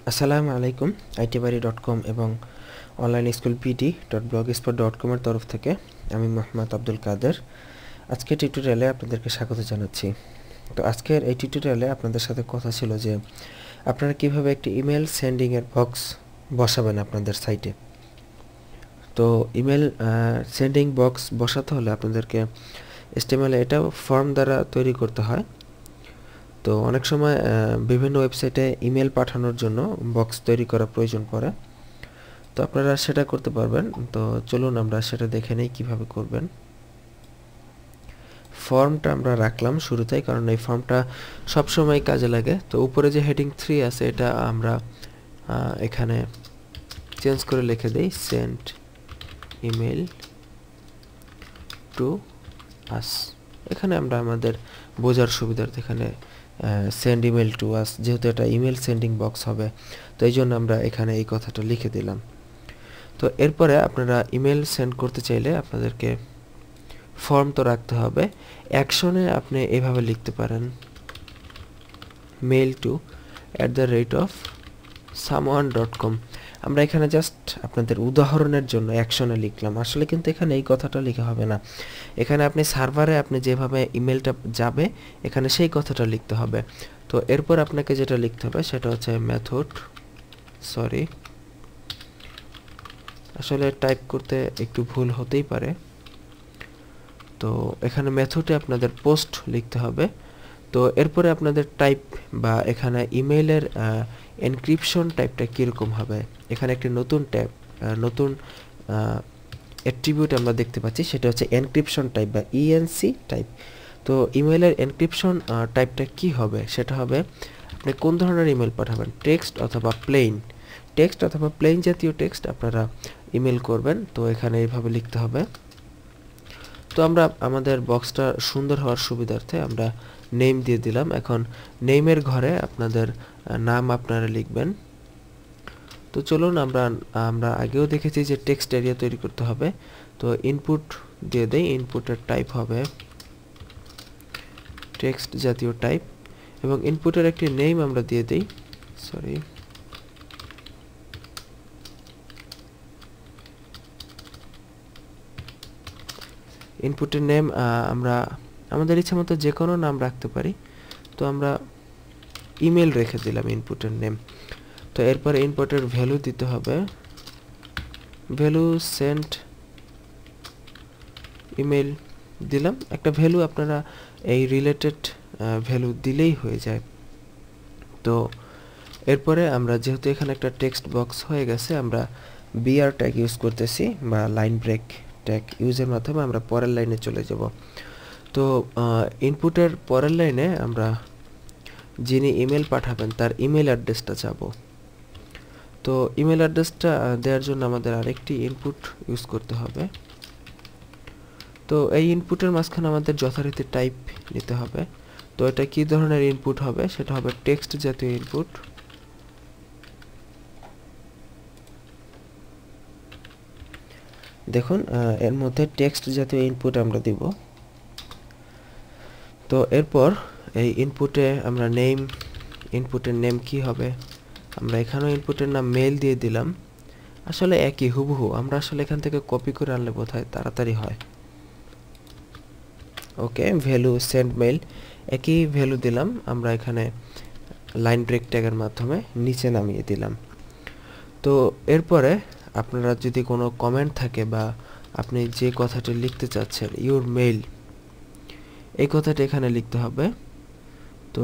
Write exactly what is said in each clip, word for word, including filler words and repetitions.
আসসালামু আলাইকুম ITbari dot com এবং online school PD dot blogspot dot com এর তরফ থেকে আমি মোহাম্মদ আব্দুল কাদের আজকে টিউটোরিয়ালে আপনাদেরকে স্বাগত জানাচ্ছি। তো আজকের এই টিউটোরিয়ালে আপনাদের সাথে কথা ছিল যে আপনারা কিভাবে একটি ইমেল সেন্ডিং এর বক্স বসাবেন আপনাদের সাইটে। তো ইমেল সেন্ডিং বক্স বসাতে হলে আপনাদেরকে এইচটিএমএল এটা ফর্ম দ্বারা তৈরি করতে হয়। তো অনেক সময় বিভিন্ন ওয়েবসাইটে ইমেল পাঠানোর জন্য বক্স তৈরি করা প্রয়োজন পড়ে, তো আপনারা সেটা করতে পারবেন। তো চলুন আমরা সেটা দেখে নেই কিভাবে করবেন। ফর্মটা আমরা রাখলাম শুরুতেই, কারণ এই ফর্মটা সবসময় কাজে লাগে। তো উপরে যে হেডিং থ্রি আছে এটা আমরা এখানে চেঞ্জ করে লিখে দেই সেন্ড ইমেল টু আস। এখানে আমরা আমাদের বোঝার সুবিধার্থে এখানে সেন্ড ইমেল টু আস, যেহেতু এটা ইমেল সেন্ডিং বক্স হবে, তো এই জন্য আমরা এখানে এই কথাটা লিখে দিলাম। তো এরপরে আপনারা ইমেল সেন্ড করতে চাইলে আপনাদেরকে ফর্ম তো রাখতে হবে। অ্যাকশনে আপনি এভাবে লিখতে পারেন mail to at the rate of someone dot com. আমরা এখানে জাস্ট আপনাদের উদাহরণের জন্য অ্যাকশনে লিখলাম, আসলে কিন্তু এখানে এই কথাটা লেখা হবে না। এখানে আপনি সার্ভারে আপনি যেভাবে ইমেলটা যাবে এখানে সেই কথাটা লিখতে হবে। তো এরপর আপনাকে যেটা লিখতে হবে সেটা হচ্ছে মেথড, সরি আসলে টাইপ করতে একটু ভুল হতেই পারে। তো এখানে মেথডে আপনাদের পোস্ট লিখতে হবে। তো এরপরে আপনাদের টাইপ বা এখানে ইমেইলের এনক্রিপশন টাইপটা কীরকম হবে, এখানে একটি নতুন ট্যাব নতুন অ্যাট্রিবিউট আমরা দেখতে পাচ্ছি, সেটা হচ্ছে এনক্রিপশন টাইপ বা ইএনসি টাইপ। তো ইমেইলের এনক্রিপশন টাইপটা কি হবে, সেটা হবে আপনি কোন ধরনের ইমেল পাঠাবেন, টেক্সট অথবা প্লেন টেক্সট অথবা প্লেন জাতীয় টেক্সট আপনারা ইমেল করবেন। তো এখানে এইভাবে লিখতে হবে। তো আমরা আমাদের বক্সটা সুন্দর হওয়ার সুবিধার্থে আমরা নেম দিয়ে দিলাম। এখন নেমের ঘরে আপনাদের নাম আপনারা লিখবেন। তো চলুন আমরা আমরা আগেও দেখেছি যে টেক্সট এরিয়া তৈরি করতে হবে। তো ইনপুট দিয়ে দেই, ইনপুটের টাইপ হবে টেক্সট জাতীয় টাইপ এবং ইনপুটের একটি নেম আমরা দিয়ে দেই, সরি ইনপুটের নেম আমরা আমাদের ইচ্ছা মতো যে কোনো নাম রাখতে পারি। তো আমরা ইমেল রেখে দিলাম ইনপুটের নেম। তো এরপরে ইনপুটের ভ্যালু দিতে হবে, ভ্যালু সেন্ড ইমেল দিলাম। একটা ভ্যালু আপনারা এই রিলেটেড ভ্যালু দিলেই হয়ে যায়। তো এরপরে আমরা যেহেতু এখানে একটা টেক্সট বক্স হয়ে গেছে, আমরা বিআর ট্যাগ ইউজ করতেছি বা লাইন ব্রেক ট্যাগ ইউজের মাধ্যমে আমরা পরের লাইনে চলে যাব। তো ইনপুটের পরের লাইনে আমরা যিনি ইমেল পাঠাবেন তার ইমেল অ্যাড্রেসটা যাব। তো ইমেল অ্যাড্রেসটা দেওয়ার জন্য আমাদের আরেকটি ইনপুট ইউজ করতে হবে। তো এই ইনপুটের মাঝখানে আমাদের যথারীতি টাইপ নিতে হবে। তো এটা কি ধরনের ইনপুট হবে, সেটা হবে টেক্সট জাতীয় ইনপুট। দেখুন এর মধ্যে টেক্সট জাতীয় ইনপুট আমরা দিব। তো এরপর এই ইনপুটে আমরা নেম, ইনপুটের নেম কি হবে, আমরা এখানেও ইনপুটের নাম মেল দিয়ে দিলাম। আসলে একই হুবহু, আমরা আসলে এখান থেকে কপি করে আনলে বোধহয় তাড়াতাড়ি হয়। ওকে, ভ্যালু সেন্ড মেল একই ভ্যালু দিলাম, আমরা এখানে লাইন ব্রেক ট্যাগের মাধ্যমে নিচে নামিয়ে দিলাম। তো এরপরে আপনারা যদি কোনো কমেন্ট থাকে বা আপনি যে কথাটি লিখতে চাচ্ছেন ইউর মেইল, এই কথাটি এখানে লিখতে হবে। তো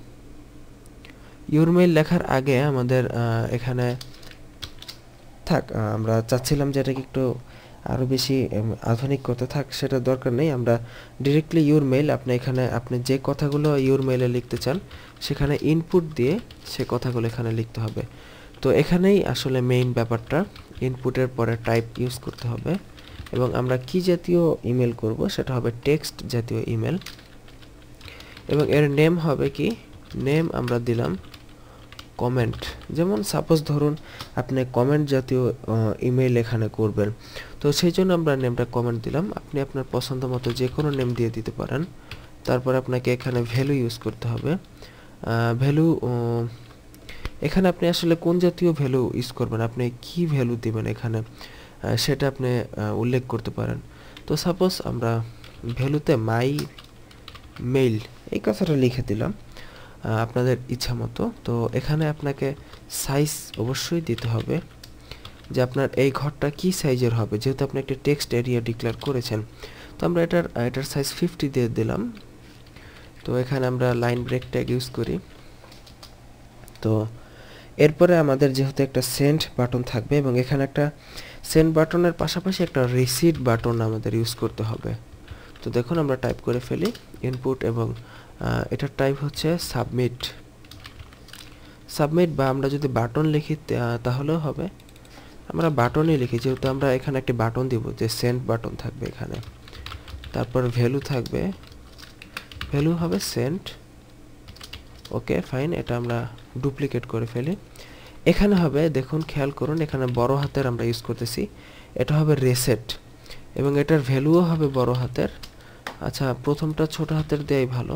ইউর মেইল লেখার আগে আমাদের এখানে থাক, আমরা চাচ্ছিলাম যে এটাকে একটু আরও বেশি আধুনিক করতে থাক, সেটা দরকার নেই। আমরা ডিরেক্টলি ইউর মেইল, আপনি এখানে আপনি যে কথাগুলো ইউর মেইলে লিখতে চান সেখানে ইনপুট দিয়ে সে কথাগুলো এখানে লিখতে হবে। তো এখানেই আসলে মেইন ব্যাপারটা, ইনপুটের পরে টাইপ ইউজ করতে হবে এবং আমরা কি জাতীয় ইমেল করব সেটা হবে টেক্সট জাতীয় ইমেল এবং এর নেম হবে কি, নেম আমরা দিলাম কমেন্ট। যেমন সাপোজ ধরুন আপনি কমেন্ট জাতীয় ইমেল এখানে করবেন, তো সেই জন্য আমরা নেমটা কমেন্ট দিলাম। আপনি আপনার পছন্দ মতো যে কোনো নেম দিয়ে দিতে পারেন। তারপর আপনাকে এখানে ভ্যালু ইউজ করতে হবে। ভ্যালু এখানে আপনি আসলে কোন জাতীয় ভ্যালু ইউজ করবেন, আপনি কি ভ্যালু দিবেন এখানে সেটা আপনি উল্লেখ করতে পারেন। তো সাপোজ আমরা ভ্যালুতে মাই মেইল এই কথাটা লিখে দিলাম আপনাদের ইচ্ছা মতো। তো এখানে আপনাকে সাইজ অবশ্যই দিতে হবে যে আপনার এই ঘরটা কি সাইজের হবে, যেহেতু আপনি একটা টেক্সট এরিয়া ডিক্লেয়ার করেছেন। তো আমরা এটার এটার সাইজ ফিফটি দিয়ে দিলাম। তো এখানে আমরা লাইন ব্রেক ট্যাগ ইউজ করি। তো এরপরে আমাদের যেহেতু একটা সেন্ড বাটন থাকবে এবং এখানে একটা সেন্ড বাটনের পাশাপাশি একটা রিসিট বাটন আমাদের ইউজ করতে হবে। তো দেখুন আমরা টাইপ করে ফেলি ইনপুট এবং এটার টাইপ হচ্ছে সাবমিট সাবমিট বা আমরা যদি বাটন লিখি তাহলেও হবে, আমরা বাটনই লিখি যেহেতু আমরা এখানে একটি বাটন দিব যে সেন্ড বাটন থাকবে এখানে। তারপর ভ্যালু থাকবে, ভ্যালু হবে সেন্ড। ওকে ফাইন, এটা আমরা ডুপ্লিকেট করে ফেলি। এখানে হবে দেখুন খেয়াল করুন এখানে বড় হাতের আমরা ইউজ করতেছি, এটা হবে রিসেট এবং এটার ভ্যালুও হবে বড় হাতের। আচ্ছা প্রথমটা ছোট হাতের দেয়াই ভালো।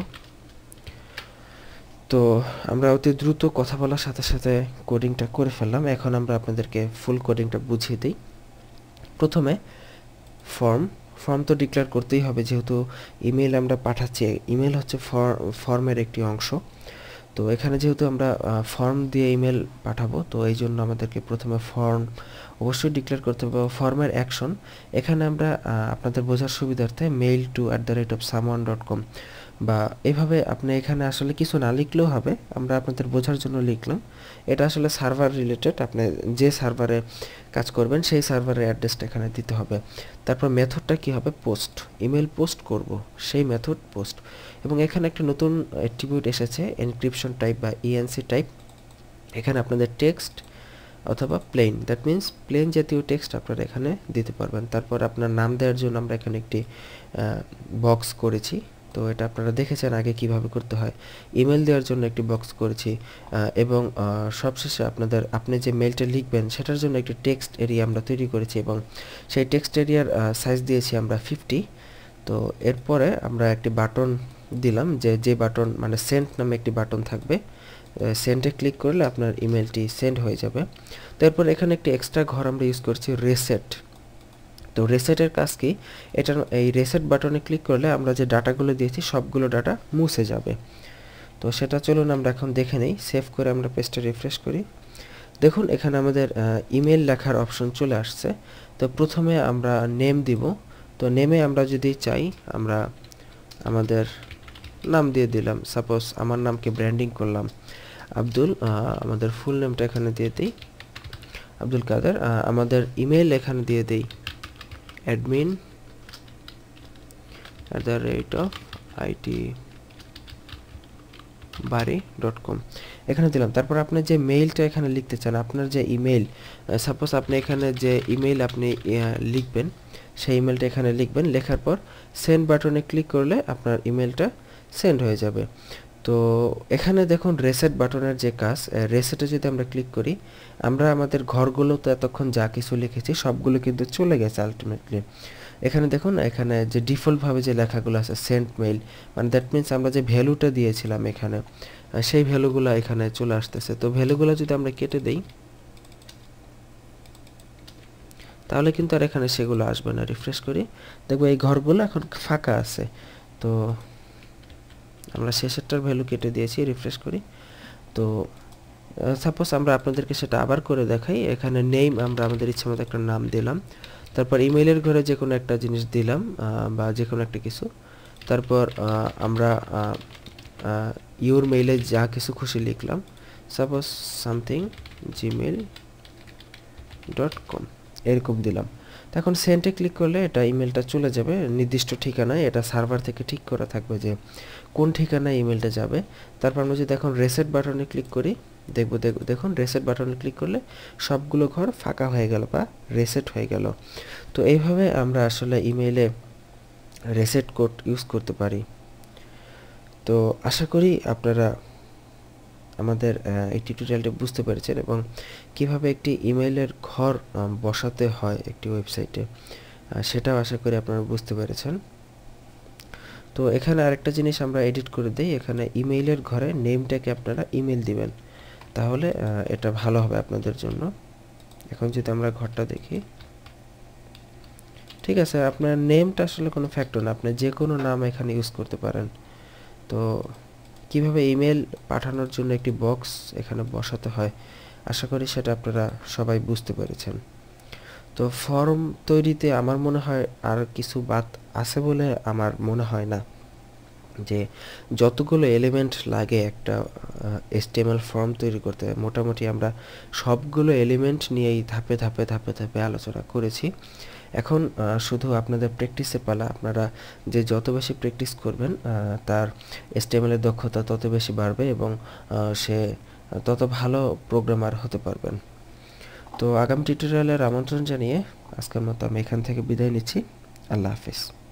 তো আমরা অতি দ্রুত কথা বলার সাথে সাথে কোডিংটা করে ফেললাম। এখন আমরা আপনাদেরকে ফুল কোডিংটা বুঝিয়ে দিই। প্রথমে ফর্ম ফর্ম তো ডিক্লেয়ার করতেই হবে যেহেতু ইমেল আমরা পাঠাচ্ছি, ইমেল হচ্ছে ফর্মের একটি অংশ। তো এখানে যেহেতু আমরা ফর্ম দিয়ে ইমেল পাঠাবো তো এই জন্য আমাদেরকে প্রথমে ফর্ম অবশ্যই ডিক্লেয়ার করতে হবে। ফর্মের অ্যাকশন এখানে আমরা আপনাদের বোঝার সুবিধার্থে mail to at the rate of someone dot com বা এভাবে আপনি এখানে আসলে কিছু না লিখলেও হবে, আমরা আপনাদের বোঝার জন্য লিখলাম। এটা আসলে সার্ভার রিলেটেড, আপনি যে সার্ভারে কাজ করবেন সেই সার্ভারের অ্যাড্রেসটা এখানে দিতে হবে। তারপর মেথডটা কি হবে, পোস্ট, ইমেল পোস্ট করব সেই মেথড পোস্ট। এবং এখানে একটা নতুন অ্যাট্রিবিউট এসেছে এনক্রিপশন টাইপ বা ইএনসি টাইপ। এখানে আপনাদের টেক্সট অথবা প্লেন, দ্যাট মিন্স প্লেন জাতীয় টেক্সট আপনারা এখানে দিতে পারবেন। তারপর আপনার নাম দেওয়ার জন্য আমরা এখানে একটি বক্স করেছি, তো এটা আপনারা দেখেছেন আগে কিভাবে করতে হয়। ইমেল দেওয়ার জন্য একটি বক্স করেছি এবং সবশেষে আপনাদের আপনি যে মেলটা লিখবেন সেটার জন্য একটি টেক্সট এরিয়া আমরা তৈরি করেছি এবং সেই টেক্সট এরিয়ার সাইজ দিয়েছি আমরা ফিফটি। তো এরপরে আমরা একটি বাটন দিলাম যে যে বাটন মানে সেন্ড নামে একটি বাটন থাকবে, সেন্ডে ক্লিক করলে আপনার ইমেলটি সেন্ড হয়ে যাবে। তারপর এখানে একটি এক্সট্রা ঘর আমরা ইউজ করছি রিসেট। তো রিসেটের কাজ কি, এটা এই রিসেট বাটনে ক্লিক করলে আমরা যে ডাটাগুলো দিয়েছি সবগুলো ডাটা মুছে যাবে। তো সেটা চলুন আমরা এখন দেখে নেই। সেভ করে আমরা পেজটা রিফ্রেশ করি। দেখুন এখানে আমাদের ইমেল লেখার অপশন চলে আসছে। তো প্রথমে আমরা নেম দিব। তো নেমে আমরা যদি চাই আমরা আমাদের নাম দিয়ে দিলাম, সাপোজ আমার নামকে ব্র্যান্ডিং করলাম আব্দুল, আমাদের ফুল নেমটা এখানে দিয়ে দিই আব্দুল কাদের। আমাদের ইমেল এখানে দিয়ে দিই admin at the rate of IT বাড়ি ডট কম এখানে দিলাম। তারপর আপনি যে মেইলটা এখানে লিখতে চান, আপনার যে ইমেল, সাপোজ আপনি এখানে যে ইমেল আপনি লিখবেন সেই ইমেলটা এখানে লিখবেন। লেখার পর সেন্ড বাটনে ক্লিক করলে আপনার ইমেলটা সেন্ড হয়ে যাবে। তো এখানে দেখুন রিসেট বাটনের যে কাজ, রিসেটে যদি আমরা ক্লিক করি আমরা আমাদের ঘরগুলোতে এতক্ষণ যা কিছু লিখেছি সবগুলো কিন্তু চলে গেছে আলটিমেটলি। এখানে দেখুন এখানে যে ডিফল্টভাবে যে লেখাগুলো আছে সেন্ড মেইল, মানে দ্যাট মিন্স আমরা যে ভ্যালুটা দিয়েছিলাম এখানে সেই ভ্যালুগুলো এখানে চলে আসতেছে। তো ভ্যালুগুলো যদি আমরা কেটে দেই তাহলে কিন্তু আর এখানে সেগুলো আসবে না। রিফ্রেশ করি, দেখবো এই ঘরগুলো এখন ফাঁকা আছে। তো আমরা শেষেরটার ভ্যালু কেটে দিয়েছি। রিফ্রেশ করি। তো সাপোজ আমরা আপনাদেরকে সেটা আবার করে দেখাই। এখানে নেম আমরা আমাদের ইচ্ছা মতো একটা নাম দিলাম, তারপর ইমেইলের ঘরে যে কোনো একটা জিনিস দিলাম বা যে কোনো একটা কিছু, তারপর আমরা ইউর মেইলে যা কিছু খুশি লিখলাম, suppose something Gmail dot com এরকম দিলাম। এখন সেন্ডে ক্লিক করলে এটা ইমেলটা চলে যাবে নির্দিষ্ট ঠিকানায়, এটা সার্ভার থেকে ঠিক করা থাকবে যে কোন ঠিকানায় ইমেলটা যাবে। তারপর আমরা যদি এখন রিসেট বাটনে ক্লিক করি দেখবো দেখুন রিসেট বাটনে ক্লিক করলে সবগুলো ঘর ফাঁকা হয়ে গেল বা রিসেট হয়ে গেল। তো এইভাবে আমরা আসলে ইমেইলে রিসেট কোড ইউজ করতে পারি। তো আশা করি আপনারা আমাদের এই টিউটোরিয়ালটা বুঝতে পেরেছেন এবং কিভাবে একটি ইমেইলের ঘর বসাতে হয় একটি ওয়েবসাইটে সেটাও আশা করি আপনারা বুঝতে পেরেছেন। তো এখানে আরেকটা জিনিস আমরা এডিট করে দেই, এখানে ইমেইলের ঘরে নেমটাকে আপনারা ইমেল দিবেন। তাহলে এটা ভালো হবে আপনাদের জন্য। এখন যদি আমরা ঘরটা দেখি, ঠিক আছে, আপনার নেমটা আসলে কোনো ফ্যাক্টর না, আপনি যে কোনো নাম এখানে ইউজ করতে পারেন। তো কিভাবে ইমেল পাঠানোর জন্য একটি বক্স এখানে বসাতে হয়, আশা করি সেটা আপনারা সবাই বুঝতে পেরেছেন। তো ফর্ম তৈরিতে আমার মনে হয় আর কিছু বাদ আছে বলে আমার মনে হয় না, যে যতগুলো এলিমেন্ট লাগে একটা এইচটিএমএল ফর্ম তৈরি করতে, মোটামুটি আমরা সবগুলো এলিমেন্ট নিয়েই ধাপে ধাপে ধাপে ধাপে আলোচনা করেছি। এখন শুধু আপনাদের প্র্যাকটিসের পালা। আপনারা যে যত বেশি প্র্যাকটিস করবেন তার এইচটিএমএল এর দক্ষতা তত বেশি বাড়বে এবং সে তত ভালো প্রোগ্রামার হতে পারবেন। তো আগামী টিউটোরিয়ালের আমন্ত্রণ জানিয়ে আজকের মতো আমি এখান থেকে বিদায় নিচ্ছি। আল্লাহ হাফিজ।